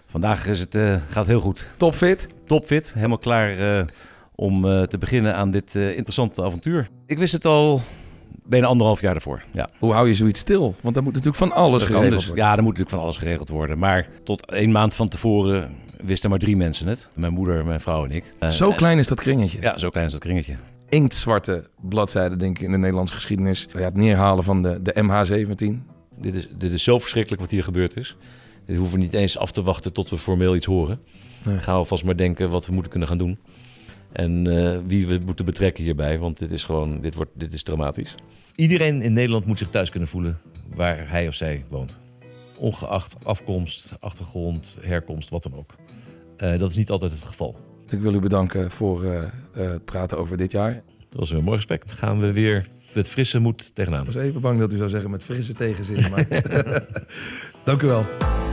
Vandaag gaat heel goed. Topfit? Topfit, helemaal klaar om te beginnen aan dit interessante avontuur. Ik wist het al bijna 1,5 jaar ervoor. Ja. Hoe hou je zoiets stil? Want dan moet natuurlijk van alles geregeld worden. Ja, er moet natuurlijk van alles geregeld worden. Maar tot 1 maand van tevoren wisten maar 3 mensen het. Mijn moeder, mijn vrouw en ik. Zo klein is dat kringetje? Ja, zo klein is dat kringetje. Inktzwarte bladzijde, denk ik, in de Nederlandse geschiedenis. Ja, het neerhalen van de MH17. Dit is zo verschrikkelijk wat hier gebeurd is. Dit hoeven we niet eens af te wachten tot we formeel iets horen. Nee. We gaan alvast maar denken wat we moeten kunnen gaan doen. En wie we moeten betrekken hierbij, want dit is dramatisch. Iedereen in Nederland moet zich thuis kunnen voelen waar hij of zij woont. Ongeacht afkomst, achtergrond, herkomst, wat dan ook. Dat is niet altijd het geval. Ik wil u bedanken voor het praten over dit jaar. Dat was weer een mooi gesprek. Dan gaan we weer met frisse moed tegenaan. Ik was even bang dat u zou zeggen met frisse tegenzin. Maar dank u wel.